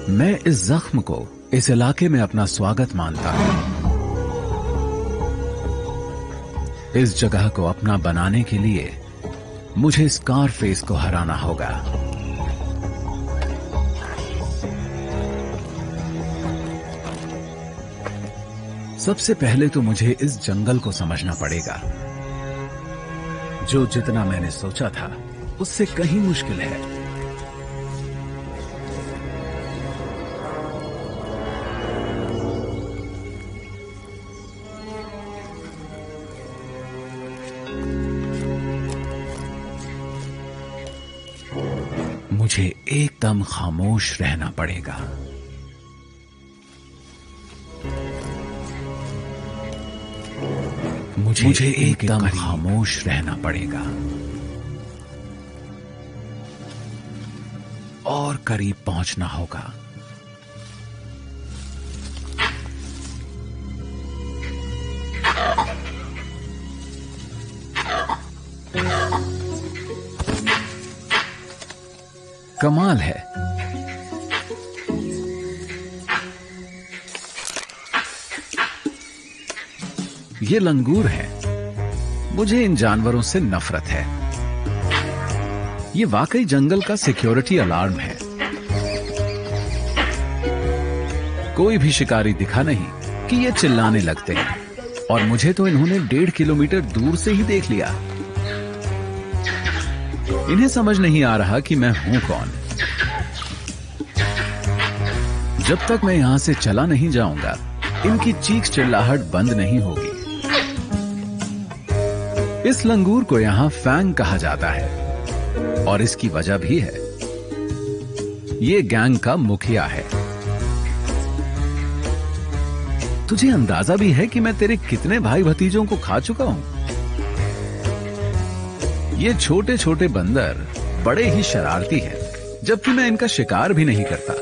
मैं इस जख्म को इस इलाके में अपना स्वागत मानता हूं। इस जगह को अपना बनाने के लिए मुझे स्कारफेस को हराना होगा। सबसे पहले तो मुझे इस जंगल को समझना पड़ेगा, जो जितना मैंने सोचा था उससे कहीं मुश्किल है। मुझे एकदम खामोश रहना पड़ेगा। मुझे एकदम खामोश रहना पड़ेगा और करीब पहुंचना होगा। कमाल है, ये लंगूर है। मुझे इन जानवरों से नफरत है। ये वाकई जंगल का सिक्योरिटी अलार्म है। कोई भी शिकारी दिखा नहीं कि ये चिल्लाने लगते हैं, और मुझे तो इन्होंने 1.5 किलोमीटर दूर से ही देख लिया। इन्हें समझ नहीं आ रहा कि मैं हूं कौन। जब तक मैं यहां से चला नहीं जाऊंगा, इनकी चीख चिल्लाहट बंद नहीं होगी। इस लंगूर को यहां फैंग कहा जाता है, और इसकी वजह भी है। ये गैंग का मुखिया है। तुझे अंदाजा भी है कि मैं तेरे कितने भाई भतीजों को खा चुका हूं। ये छोटे छोटे बंदर बड़े ही शरारती हैं, जबकि मैं इनका शिकार भी नहीं करता।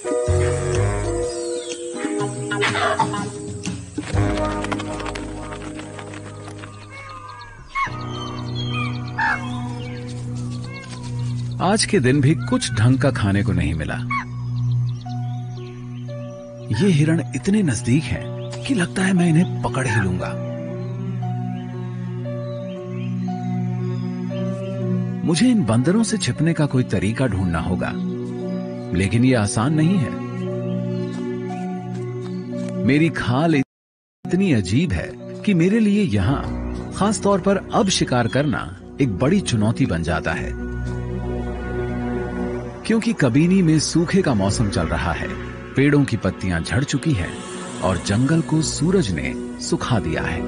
आज के दिन भी कुछ ढंग का खाने को नहीं मिला। ये हिरण इतने नजदीक हैं कि लगता है मैं इन्हें पकड़ ही लूंगा। मुझे इन बंदरों से छिपने का कोई तरीका ढूंढना होगा, लेकिन यह आसान नहीं है। मेरी खाल इतनी अजीब है कि मेरे लिए यहां, खास तौर पर अब शिकार करना एक बड़ी चुनौती बन जाता है, क्योंकि कबीनी में सूखे का मौसम चल रहा है। पेड़ों की पत्तियां झड़ चुकी हैं और जंगल को सूरज ने सुखा दिया है।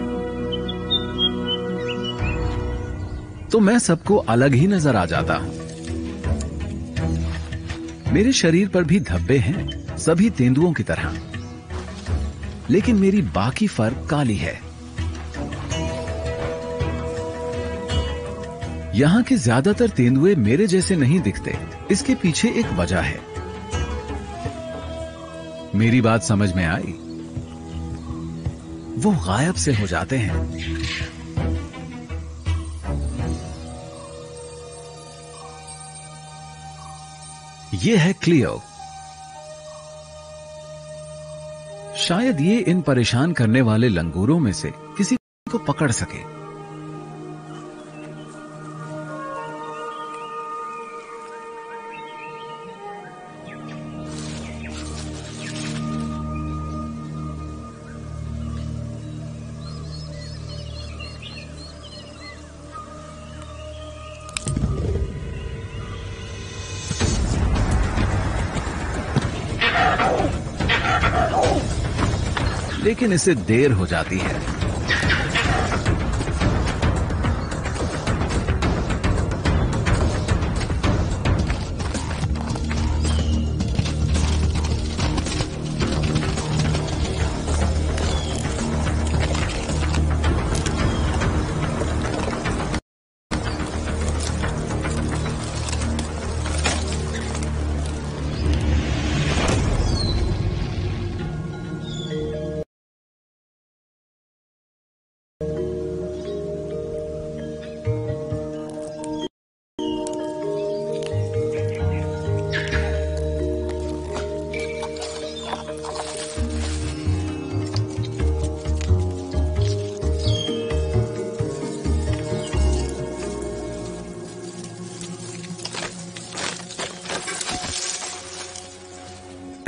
तो मैं सबको अलग ही नजर आ जाता हूं। मेरे शरीर पर भी धब्बे हैं, सभी तेंदुओं की तरह, लेकिन मेरी बाकी फर काली है। यहां के ज्यादातर तेंदुए मेरे जैसे नहीं दिखते। इसके पीछे एक वजह है। मेरी बात समझ में आई? वो गायब से हो जाते हैं। ये है क्लियो। शायद ये इन परेशान करने वाले लंगूरों में से किसी को पकड़ सके। लेकिन इसे देर हो जाती है।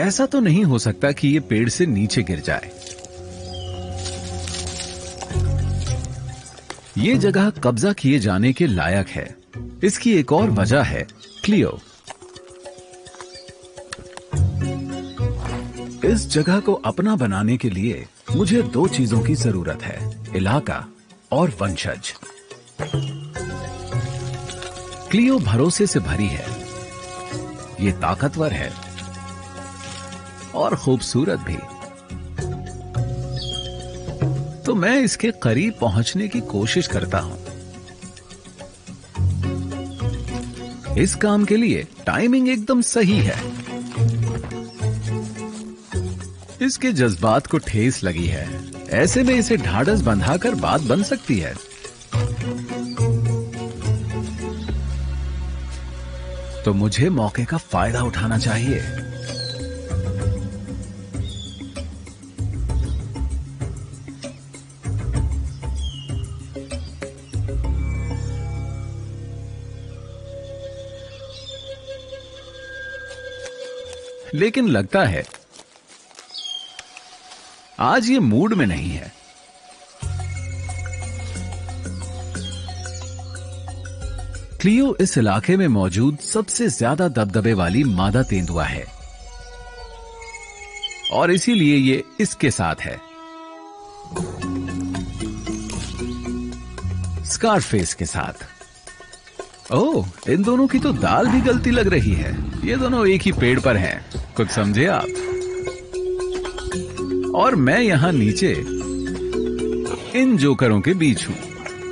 ऐसा तो नहीं हो सकता कि ये पेड़ से नीचे गिर जाए। ये जगह कब्जा किए जाने के लायक है। इसकी एक और वजह है क्लियो। इस जगह को अपना बनाने के लिए मुझे दो चीजों की जरूरत है, इलाका और वंशज। क्लियो भरोसे से भरी है, ये ताकतवर है और खूबसूरत भी। तो मैं इसके करीब पहुंचने की कोशिश करता हूं। इस काम के लिए टाइमिंग एकदम सही है। इसके जज्बात को ठेस लगी है, ऐसे में इसे ढाढ़स बंधाकर बात बन सकती है। तो मुझे मौके का फायदा उठाना चाहिए। लेकिन लगता है आज ये मूड में नहीं है। क्लियो इस इलाके में मौजूद सबसे ज्यादा दबदबे वाली मादा तेंदुआ है और इसीलिए ये इसके साथ है। स्कारफेस के साथ। ओह, इन दोनों की तो दाल भी गलती लग रही है। ये दोनों एक ही पेड़ पर हैं, कुछ समझे आप? और मैं यहां नीचे इन जोकरों के बीच हूं।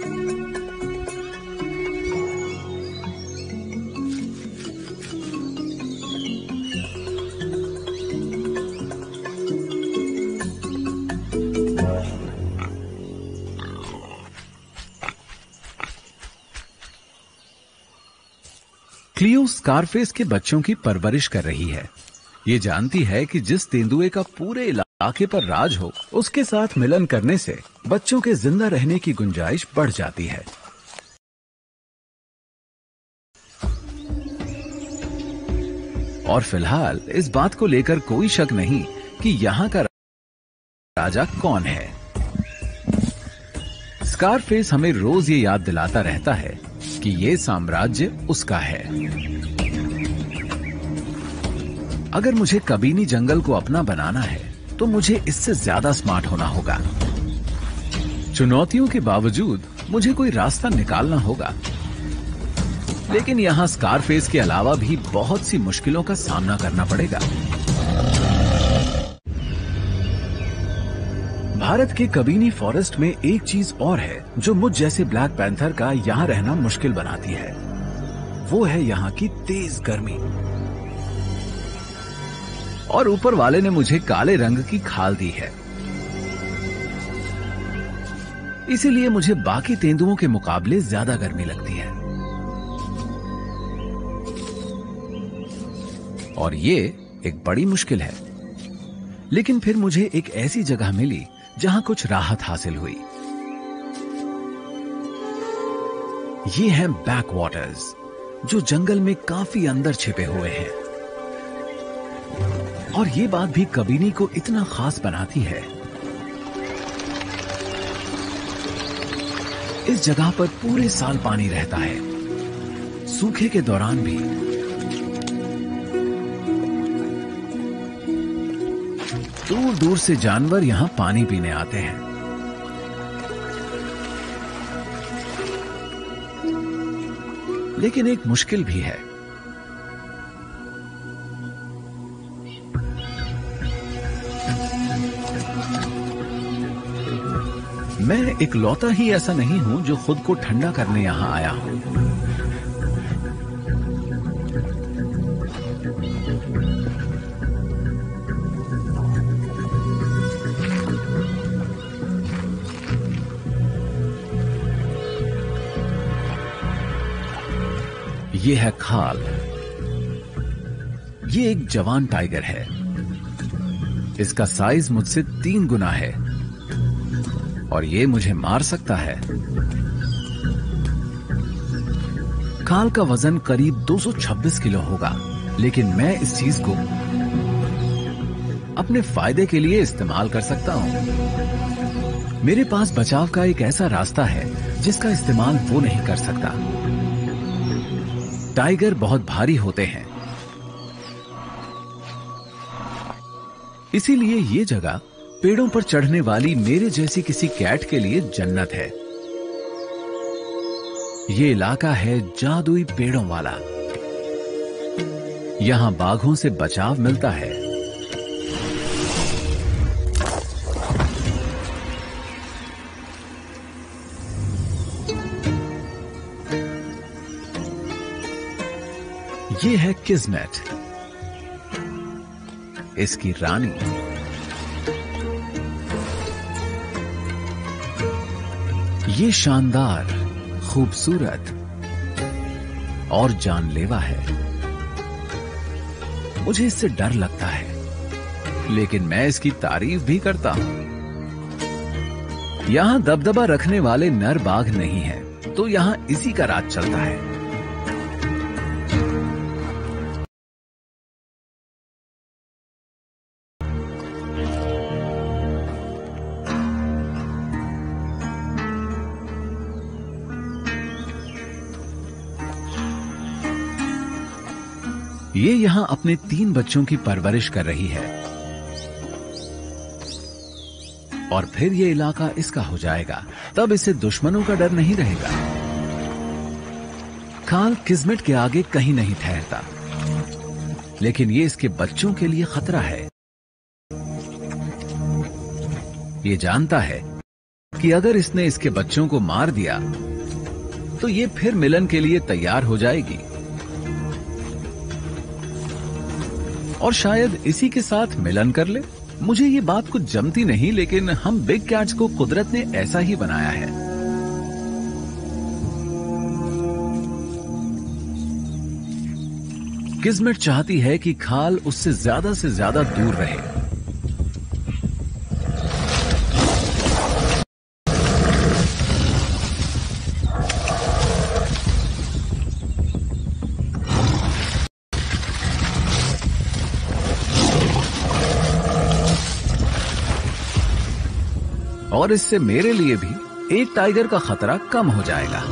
क्लियो स्कारफेस के बच्चों की परवरिश कर रही है। ये जानती है कि जिस तेंदुए का पूरे इलाके पर राज हो, उसके साथ मिलन करने से बच्चों के जिंदा रहने की गुंजाइश बढ़ जाती है। और फिलहाल इस बात को लेकर कोई शक नहीं कि यहां का राजा कौन है। स्कारफेस हमें रोज ये याद दिलाता रहता है कि ये साम्राज्य उसका है। अगर मुझे कबीनी जंगल को अपना बनाना है तो मुझे इससे ज्यादा स्मार्ट होना होगा। चुनौतियों के बावजूद मुझे कोई रास्ता निकालना होगा। लेकिन यहां स्कारफेस के अलावा भी बहुत सी मुश्किलों का सामना करना पड़ेगा। भारत के कबीनी फॉरेस्ट में एक चीज और है जो मुझ जैसे ब्लैक पैंथर का यहां रहना मुश्किल बनाती है। वो है यहां की तेज गर्मी। और ऊपर वाले ने मुझे काले रंग की खाल दी है, इसीलिए मुझे बाकी तेंदुओं के मुकाबले ज्यादा गर्मी लगती है। और ये एक बड़ी मुश्किल है। लेकिन फिर मुझे एक ऐसी जगह मिली जहां कुछ राहत हासिल हुई। ये हैं बैक वाटर्स, जो जंगल में काफी अंदर छिपे हुए हैं। और ये बात भी कबीनी को इतना खास बनाती है। इस जगह पर पूरे साल पानी रहता है, सूखे के दौरान भी। दूर दूर से जानवर यहां पानी पीने आते हैं। लेकिन एक मुश्किल भी है। मैं इकलौता ही ऐसा नहीं हूं जो खुद को ठंडा करने यहां आया हूं। ये है खाल। ये एक जवान टाइगर है। इसका साइज मुझसे 3 गुना है और ये मुझे मार सकता है। खाल का वजन करीब 226 किलो होगा, लेकिन मैं इस चीज को अपने फायदे के लिए इस्तेमाल कर सकता हूं। मेरे पास बचाव का एक ऐसा रास्ता है जिसका इस्तेमाल वो नहीं कर सकता। टाइगर बहुत भारी होते हैं, इसीलिए ये जगह पेड़ों पर चढ़ने वाली मेरे जैसी किसी कैट के लिए जन्नत है। ये इलाका है जादुई पेड़ों वाला। यहां बाघों से बचाव मिलता है। ये है किस्मत, इसकी रानी। ये शानदार, खूबसूरत और जानलेवा है। मुझे इससे डर लगता है, लेकिन मैं इसकी तारीफ भी करता हूं। यहां दबदबा रखने वाले नर बाघ नहीं हैं, तो यहां इसी का राज चलता है। ये यहां अपने 3 बच्चों की परवरिश कर रही है और फिर ये इलाका इसका हो जाएगा। तब इसे दुश्मनों का डर नहीं रहेगा। खाल किस्मत के आगे कहीं नहीं ठहरता, लेकिन ये इसके बच्चों के लिए खतरा है। ये जानता है कि अगर इसने इसके बच्चों को मार दिया तो ये फिर मिलन के लिए तैयार हो जाएगी और शायद इसी के साथ मिलन कर ले। मुझे ये बात कुछ जमती नहीं, लेकिन हम बिग कैट्स को कुदरत ने ऐसा ही बनाया है। किस्मत चाहती है कि खाल उससे ज्यादा दूर रहे। और इससे मेरे लिए भी एक टाइगर का खतरा कम हो जाएगा।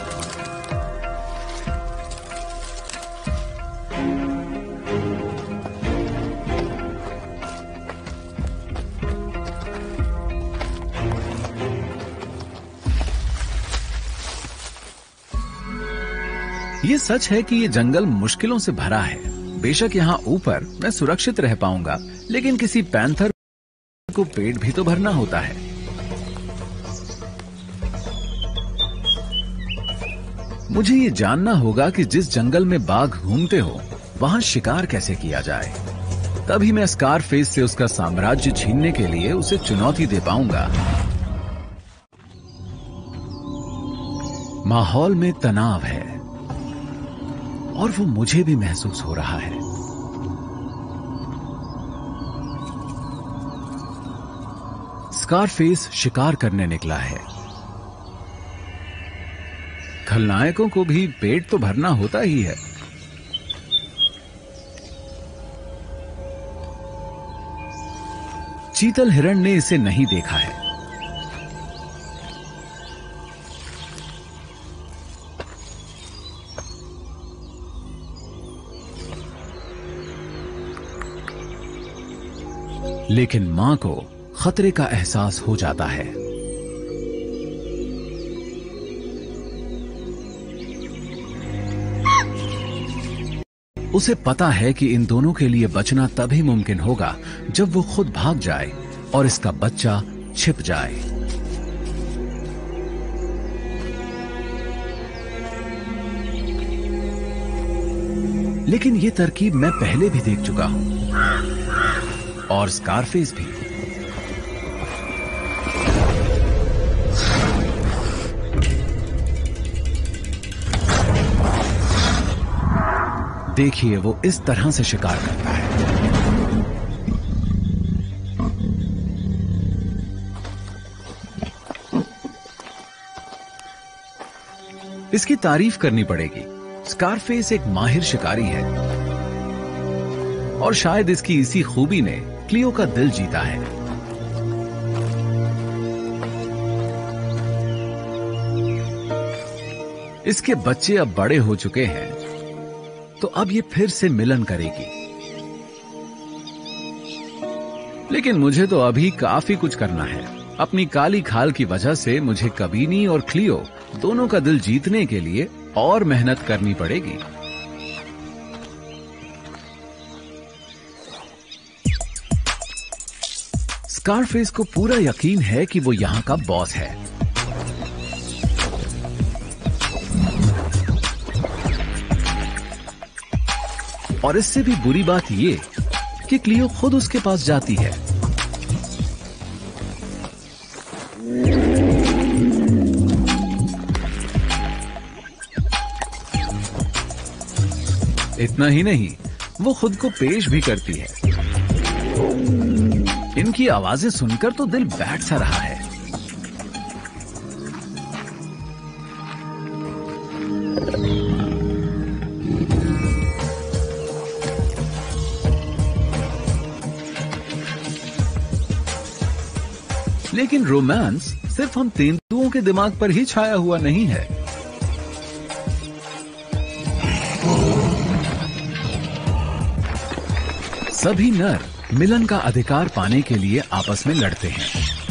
ये सच है कि ये जंगल मुश्किलों से भरा है। बेशक यहां ऊपर मैं सुरक्षित रह पाऊंगा, लेकिन किसी पैंथर को पेट भी तो भरना होता है। मुझे ये जानना होगा कि जिस जंगल में बाघ घूमते हो वहां शिकार कैसे किया जाए। तभी मैं स्कारफेस से उसका साम्राज्य छीनने के लिए उसे चुनौती दे पाऊंगा। माहौल में तनाव है और वो मुझे भी महसूस हो रहा है। स्कारफेस शिकार करने निकला है। खलनायकों को भी पेट तो भरना होता ही है। चीतल हिरण ने इसे नहीं देखा है। लेकिन मां को खतरे का एहसास हो जाता है। उसे पता है कि इन दोनों के लिए बचना तभी मुमकिन होगा जब वो खुद भाग जाए और इसका बच्चा छिप जाए। लेकिन ये तरकीब मैं पहले भी देख चुका हूं, और स्कारफेस भी। देखिए वो इस तरह से शिकार करता है। इसकी तारीफ करनी पड़ेगी। स्कारफेस एक माहिर शिकारी है और शायद इसकी इसी खूबी ने क्लियो का दिल जीता है। इसके बच्चे अब बड़े हो चुके हैं, तो अब ये फिर से मिलन करेगी। लेकिन मुझे तो अभी काफी कुछ करना है। अपनी काली खाल की वजह से मुझे कबीनी और क्लियो दोनों का दिल जीतने के लिए और मेहनत करनी पड़ेगी। स्कारफेस को पूरा यकीन है कि वो यहां का बॉस है। और इससे भी बुरी बात ये कि क्लियो खुद उसके पास जाती है। इतना ही नहीं, वो खुद को पेश भी करती है। इनकी आवाजें सुनकर तो दिल बैठ सा रहा है। लेकिन रोमांस सिर्फ हम तेंदुओं के दिमाग पर ही छाया हुआ नहीं है। सभी नर मिलन का अधिकार पाने के लिए आपस में लड़ते हैं।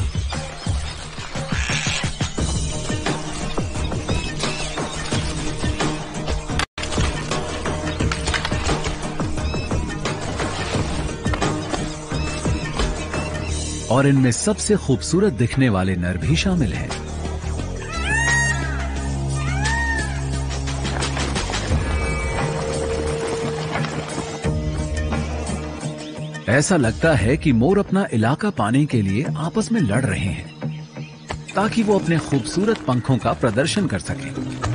और इनमें सबसे खूबसूरत दिखने वाले नर भी शामिल हैं। ऐसा लगता है कि मोर अपना इलाका पाने के लिए आपस में लड़ रहे हैं, ताकि वो अपने खूबसूरत पंखों का प्रदर्शन कर सकें।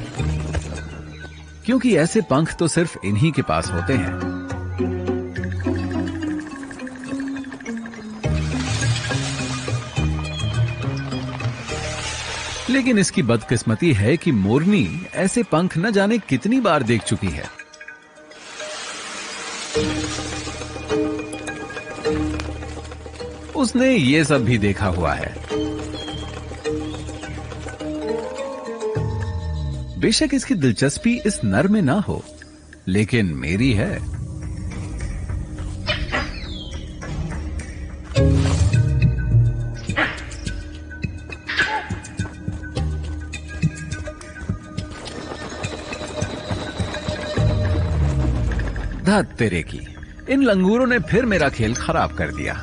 क्योंकि ऐसे पंख तो सिर्फ इन्हीं के पास होते हैं। लेकिन इसकी बदकिस्मती है कि मोरनी ऐसे पंख न जाने कितनी बार देख चुकी है। उसने ये सब भी देखा हुआ है। बेशक इसकी दिलचस्पी इस नर में ना हो, लेकिन मेरी है। धत तेरे की, इन लंगूरों ने फिर मेरा खेल खराब कर दिया।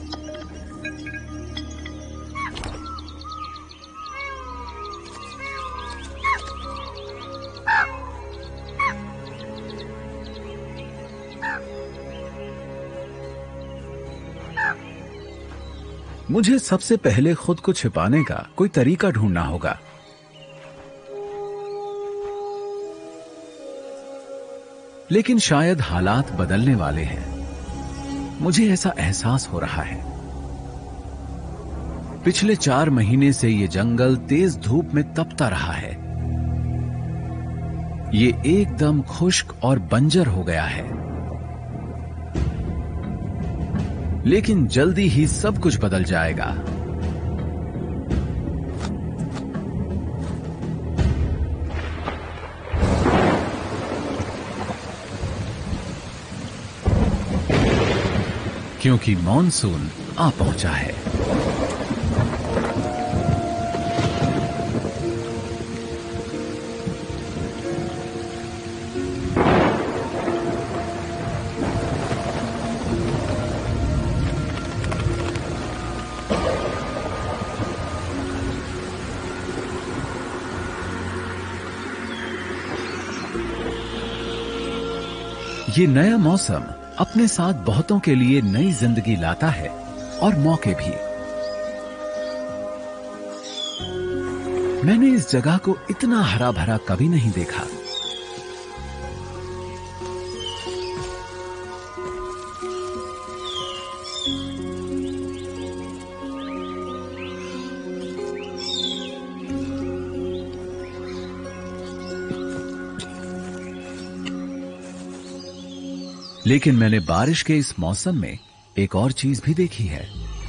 मुझे सबसे पहले खुद को छिपाने का कोई तरीका ढूंढना होगा। लेकिन शायद हालात बदलने वाले हैं। मुझे ऐसा एहसास हो रहा है। पिछले 4 महीने से ये जंगल तेज धूप में तपता रहा है। ये एकदम खुश्क और बंजर हो गया है। लेकिन जल्दी ही सब कुछ बदल जाएगा। क्योंकि मॉनसून आ पहुंचा है। ये नया मौसम अपने साथ बहुतों के लिए नई जिंदगी लाता है और मौके भी। मैंने इस जगह को इतना हरा भरा कभी नहीं देखा। लेकिन मैंने बारिश के इस मौसम में एक और चीज भी देखी है।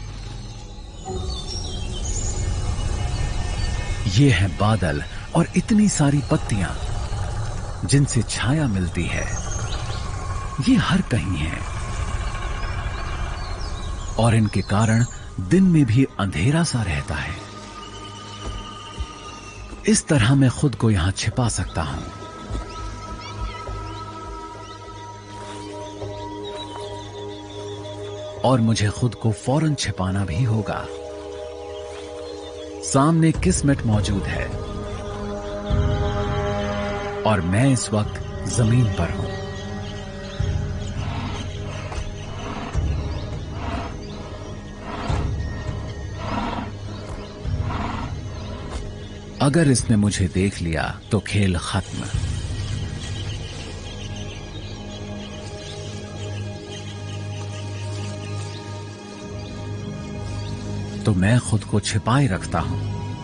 ये है बादल और इतनी सारी पत्तियां जिनसे छाया मिलती है। ये हर कहीं है और इनके कारण दिन में भी अंधेरा सा रहता है। इस तरह मैं खुद को यहां छिपा सकता हूं। और मुझे खुद को फौरन छिपाना भी होगा। सामने किस्मत मौजूद है और मैं इस वक्त जमीन पर हूं। अगर इसने मुझे देख लिया तो खेल खत्म। तो मैं खुद को छिपाए रखता हूं।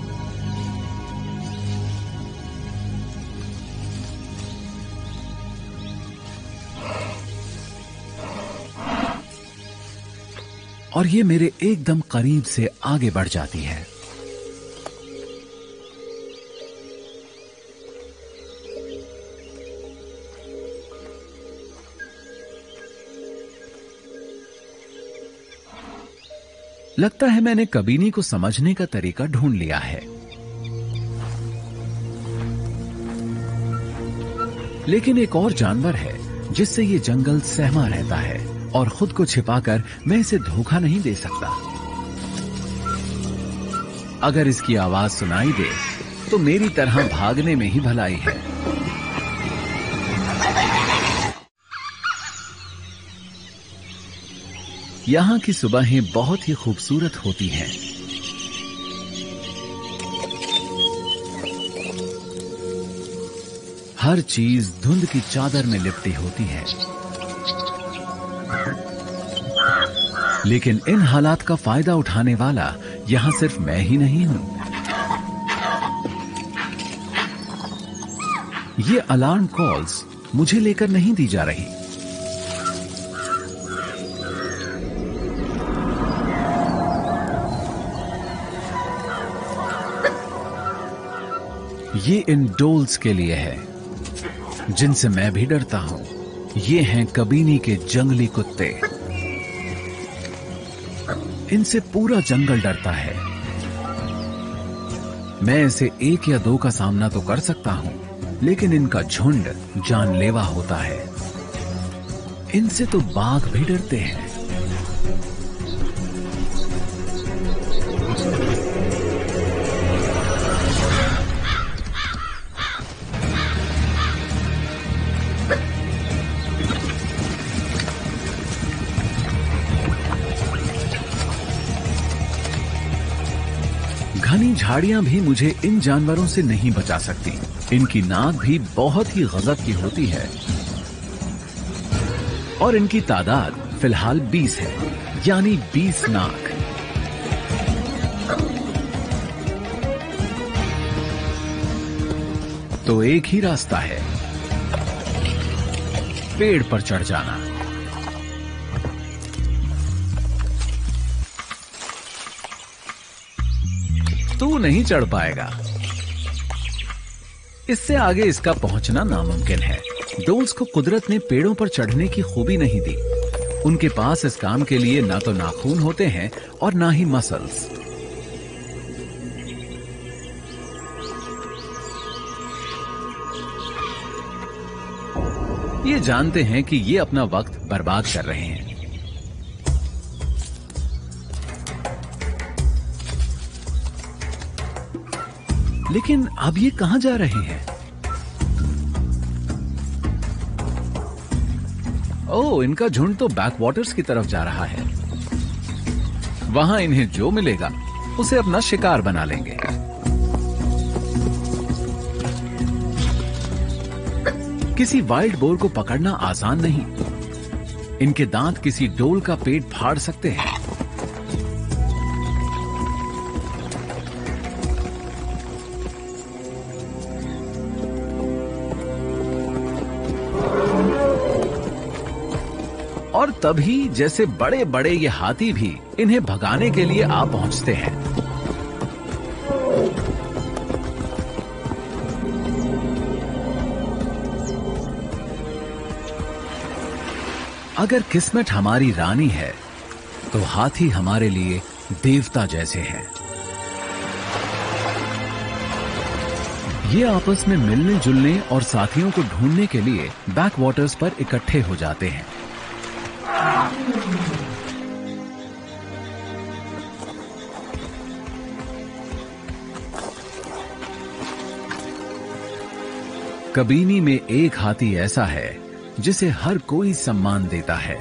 और ये मेरे एकदम करीब से आगे बढ़ जाती है। लगता है मैंने कबीनी को समझने का तरीका ढूंढ लिया है। लेकिन एक और जानवर है जिससे ये जंगल सहमा रहता है और खुद को छिपाकर मैं इसे धोखा नहीं दे सकता। अगर इसकी आवाज सुनाई दे तो मेरी तरह भागने में ही भलाई है। यहां की सुबहें बहुत ही खूबसूरत होती हैं। हर चीज धुंध की चादर में लिपटी होती है। लेकिन इन हालात का फायदा उठाने वाला यहां सिर्फ मैं ही नहीं हूं। ये अलार्म कॉल्स मुझे लेकर नहीं दी जा रही। ये इन डोल्स के लिए है जिनसे मैं भी डरता हूं। ये हैं कबीनी के जंगली कुत्ते। इनसे पूरा जंगल डरता है। मैं ऐसे एक या दो का सामना तो कर सकता हूं, लेकिन इनका झुंड जानलेवा होता है। इनसे तो बाघ भी डरते हैं। घनी झाड़ियां भी मुझे इन जानवरों से नहीं बचा सकती। इनकी नाक भी बहुत ही गजब की होती है और इनकी तादाद फिलहाल 20 है, यानी 20 नाक। तो एक ही रास्ता है, पेड़ पर चढ़ जाना। तू नहीं चढ़ पाएगा। इससे आगे इसका पहुंचना नामुमकिन है। डोल्स को कुदरत ने पेड़ों पर चढ़ने की खूबी नहीं दी। उनके पास इस काम के लिए ना तो नाखून होते हैं और ना ही मसल्स। ये जानते हैं कि ये अपना वक्त बर्बाद कर रहे हैं। लेकिन अब ये कहां जा रहे हैं? ओह, इनका झुंड तो बैकवाटर्स की तरफ जा रहा है। वहां इन्हें जो मिलेगा उसे अपना शिकार बना लेंगे। किसी वाइल्ड बोर को पकड़ना आसान नहीं। इनके दांत किसी डोल का पेट फाड़ सकते हैं। और तभी जैसे बड़े बड़े ये हाथी भी इन्हें भगाने के लिए आ पहुंचते हैं। अगर किस्मत हमारी रानी है तो हाथी हमारे लिए देवता जैसे हैं। ये आपस में मिलने जुलने और साथियों को ढूंढने के लिए बैक वाटर्स पर इकट्ठे हो जाते हैं। कबीनी में एक हाथी ऐसा है जिसे हर कोई सम्मान देता है।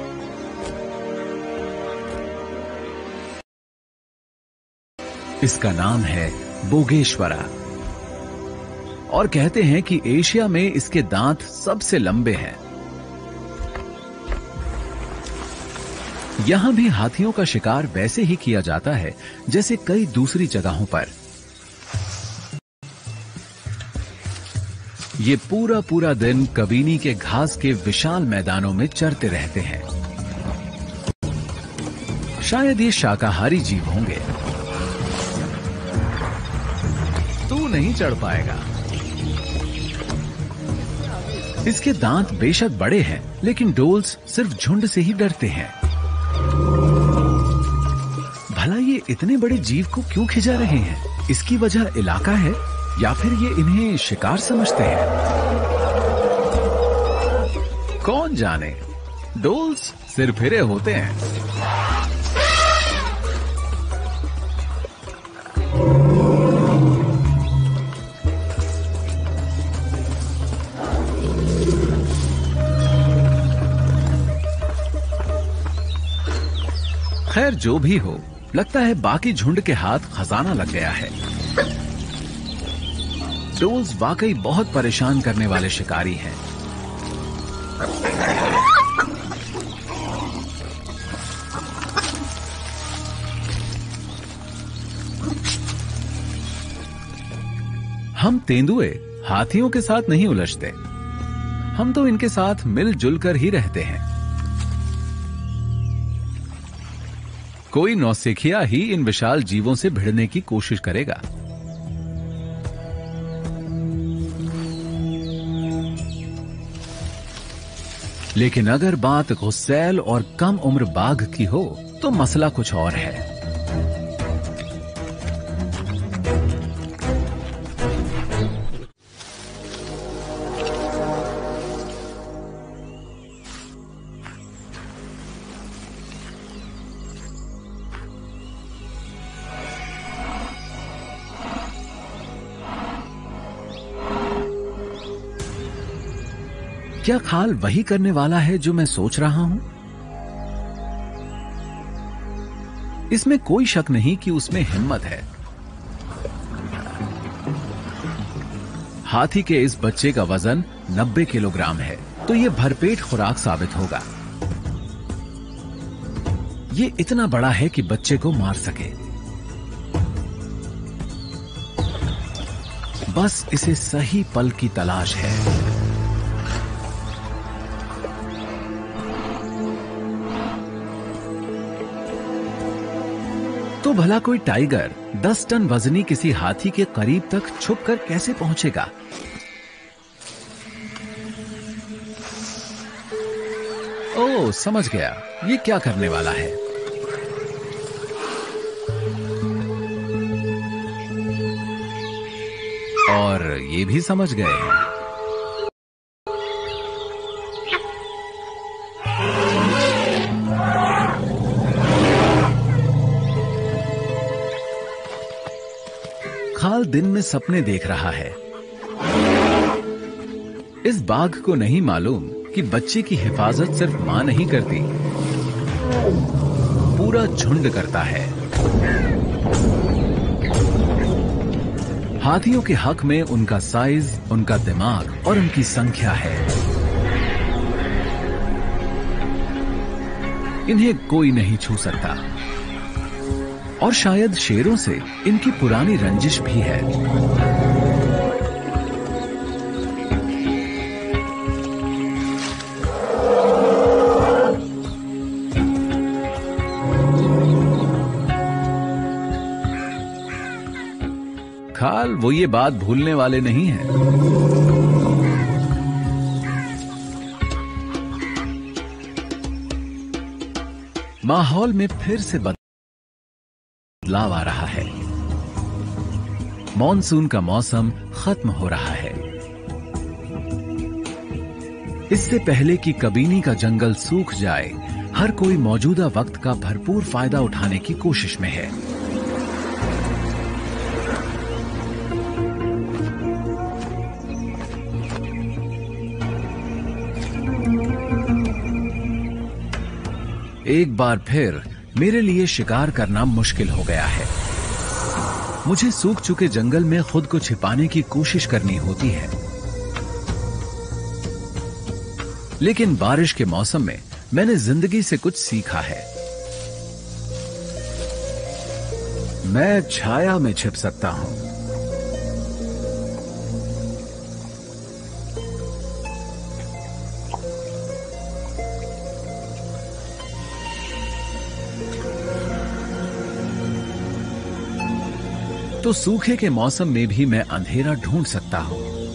इसका नाम है बोगेश्वरा और कहते हैं कि एशिया में इसके दांत सबसे लंबे हैं। यहां भी हाथियों का शिकार वैसे ही किया जाता है जैसे कई दूसरी जगहों पर। ये पूरा दिन कबीनी के घास के विशाल मैदानों में चरते रहते हैं। शायद ये शाकाहारी जीव होंगे। तू नहीं चढ़ पाएगा। इसके दांत बेशक बड़े हैं, लेकिन डोल्स सिर्फ झुंड से ही डरते हैं। भला ये इतने बड़े जीव को क्यों खिंचा रहे हैं? इसकी वजह इलाका है या फिर ये इन्हें शिकार समझते हैं? कौन जाने। डोल्स सिरफिरे होते हैं। खैर जो भी हो, लगता है बाकी झुंड के हाथ खजाना लग गया है। डोल्स वाकई बहुत परेशान करने वाले शिकारी हैं। हम तेंदुए हाथियों के साथ नहीं उलझते। हम तो इनके साथ मिलजुल कर ही रहते हैं। कोई नौसिखिया ही इन विशाल जीवों से भिड़ने की कोशिश करेगा। लेकिन अगर बात गुस्सैल और कम उम्र बाघ की हो तो मसला कुछ और है। क्या खाल वही करने वाला है जो मैं सोच रहा हूं? इसमें कोई शक नहीं कि उसमें हिम्मत है। हाथी के इस बच्चे का वजन 90 किलोग्राम है, तो यह भरपेट खुराक साबित होगा। ये इतना बड़ा है कि बच्चे को मार सके। बस इसे सही पल की तलाश है। तो भला कोई टाइगर 10 टन वजनी किसी हाथी के करीब तक छुपकर कैसे पहुंचेगा? ओह, समझ गया ये क्या करने वाला है। और ये भी समझ गए हैं। खाल दिन में सपने देख रहा है। इस बाघ को नहीं मालूम कि बच्चे की हिफाजत सिर्फ मां नहीं करती, पूरा झुंड करता है। हाथियों के हक में उनका साइज, उनका दिमाग और उनकी संख्या है। इन्हें कोई नहीं छू सकता। और शायद शेरों से इनकी पुरानी रंजिश भी है। खाल वो ये बात भूलने वाले नहीं हैं। माहौल में फिर से बदलाव आ रहा है। मॉनसून का मौसम खत्म हो रहा है। इससे पहले कि कबीनी का जंगल सूख जाए, हर कोई मौजूदा वक्त का भरपूर फायदा उठाने की कोशिश में है। एक बार फिर मेरे लिए शिकार करना मुश्किल हो गया है। मुझे सूख चुके जंगल में खुद को छिपाने की कोशिश करनी होती है, लेकिन बारिश के मौसम में मैंने जिंदगी से कुछ सीखा है। मैं छाया में छिप सकता हूं। तो सूखे के मौसम में भी मैं अंधेरा ढूंढ सकता हूं।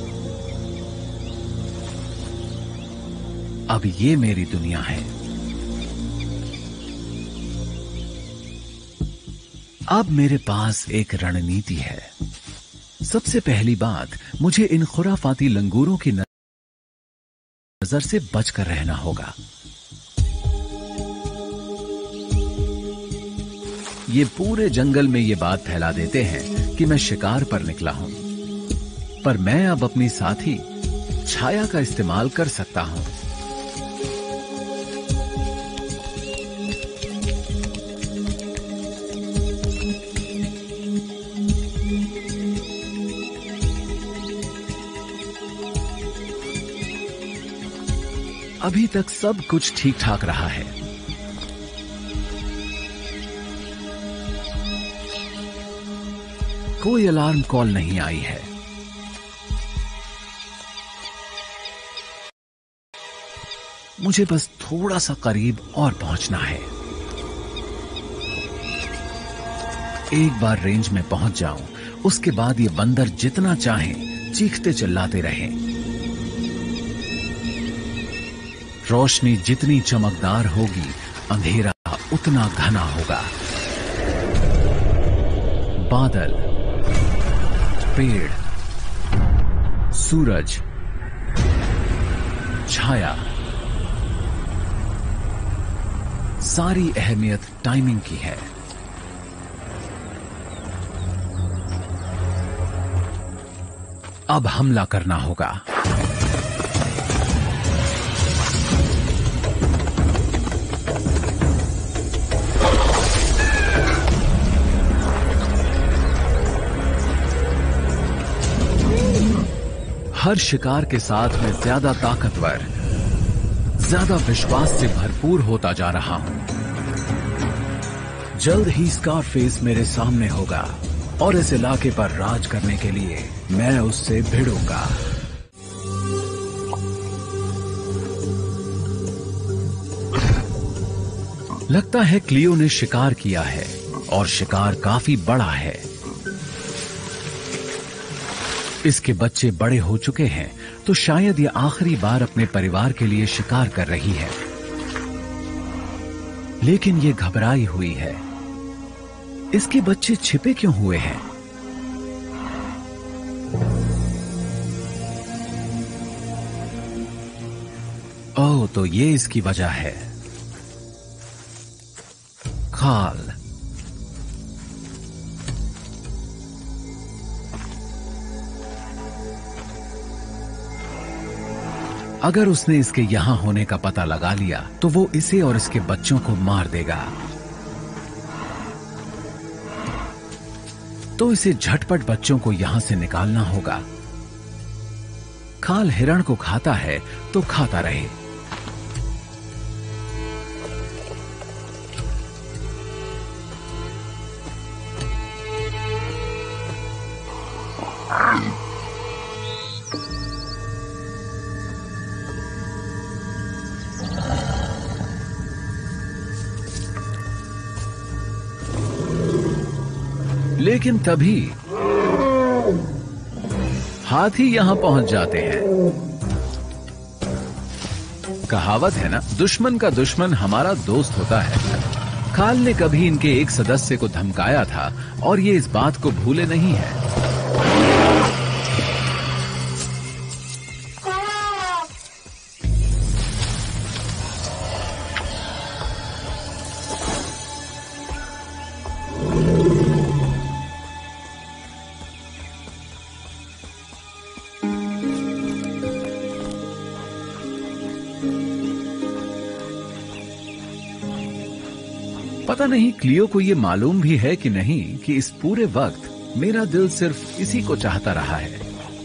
अब ये मेरी दुनिया है। अब मेरे पास एक रणनीति है। सबसे पहली बात, मुझे इन खुराफाती लंगूरों की नजर से बचकर रहना होगा। ये पूरे जंगल में ये बात फैला देते हैं कि मैं शिकार पर निकला हूं, पर मैं अब अपनी साथी छाया का इस्तेमाल कर सकता हूं। अभी तक सब कुछ ठीक ठाक रहा है। कोई अलार्म कॉल नहीं आई है। मुझे बस थोड़ा सा करीब और पहुंचना है। एक बार रेंज में पहुंच जाऊं, उसके बाद ये बंदर जितना चाहें चीखते चिल्लाते रहें। रोशनी जितनी चमकदार होगी, अंधेरा उतना घना होगा। बादल, पेड़, सूरज, छाया, सारी अहमियत टाइमिंग की है। अब हमला करना होगा। हर शिकार के साथ मैं ज्यादा ताकतवर, ज्यादा विश्वास से भरपूर होता जा रहा हूं। जल्द ही स्कारफेस मेरे सामने होगा और इस इलाके पर राज करने के लिए मैं उससे भिड़ूंगा। लगता है क्लियो ने शिकार किया है और शिकार काफी बड़ा है। इसके बच्चे बड़े हो चुके हैं, तो शायद ये आखिरी बार अपने परिवार के लिए शिकार कर रही है। लेकिन ये घबराई हुई है। इसके बच्चे छिपे क्यों हुए हैं? ओह, तो ये इसकी वजह है। खाल, अगर उसने इसके यहां होने का पता लगा लिया तो वो इसे और इसके बच्चों को मार देगा। तो इसे झटपट बच्चों को यहां से निकालना होगा। खाल हिरण को खाता है तो खाता रहे। लेकिन तभी हाथी यहां पहुंच जाते हैं। कहावत है ना, दुश्मन का दुश्मन हमारा दोस्त होता है। खाल ने कभी इनके एक सदस्य को धमकाया था और ये इस बात को भूले नहीं है। पता नहीं क्लियो को ये मालूम भी है कि नहीं कि इस पूरे वक्त मेरा दिल सिर्फ इसी को चाहता रहा है।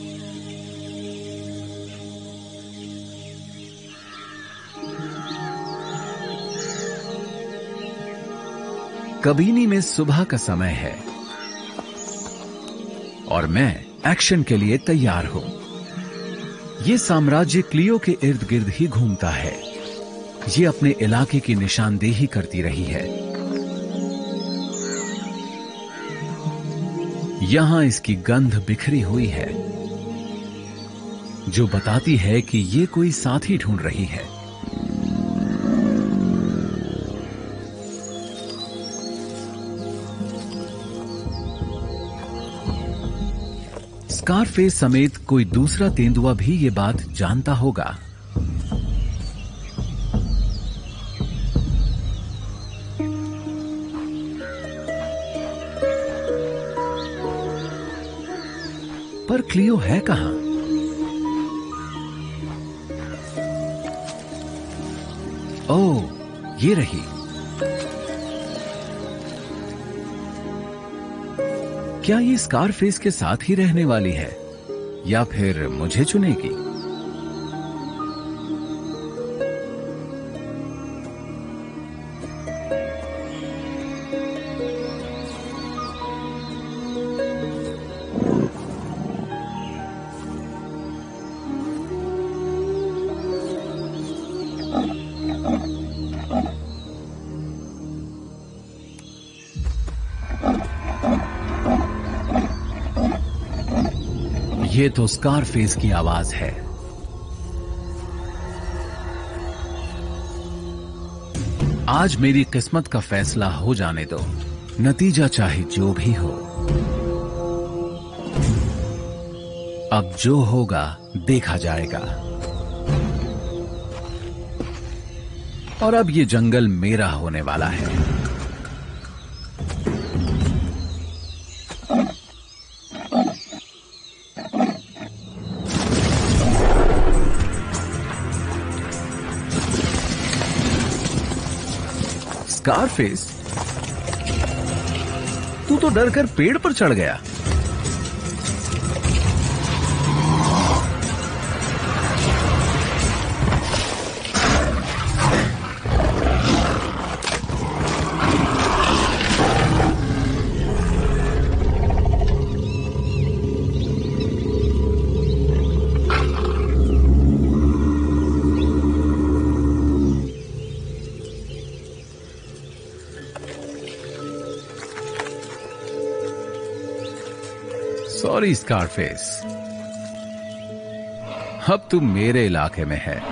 कबीनी में सुबह का समय है और मैं एक्शन के लिए तैयार हूं। ये साम्राज्य क्लियो के इर्द गिर्द ही घूमता है। ये अपने इलाके की निशानदेही करती रही है। यहां इसकी गंध बिखरी हुई है जो बताती है कि ये कोई साथी ढूंढ रही है। स्कारफेस समेत कोई दूसरा तेंदुआ भी ये बात जानता होगा। पर क्लियो है कहां? ओह, ये रही। क्या ये स्कारफेस के साथ ही रहने वाली है या फिर मुझे चुनेगी? ये तो स्कारफेस की आवाज है। आज मेरी किस्मत का फैसला हो जाने दो, नतीजा चाहे जो भी हो। अब जो होगा देखा जाएगा। और अब ये जंगल मेरा होने वाला है। स्कारफेस, तू तो डर कर पेड़ पर चढ़ गया। सॉरी स्कारफेस, अब तू मेरे इलाके में है।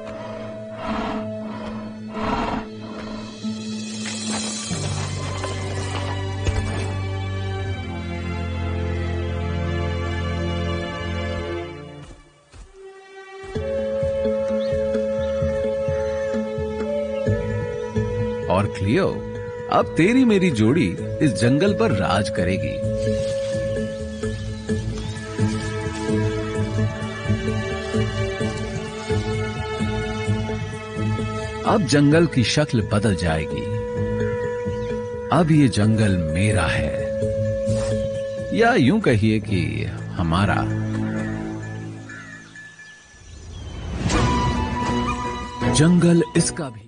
और क्लियो, अब तेरी मेरी जोड़ी इस जंगल पर राज करेगी। अब जंगल की शक्ल बदल जाएगी। अब ये जंगल मेरा है, या यूं कहिए कि हमारा। जंगल इसका भी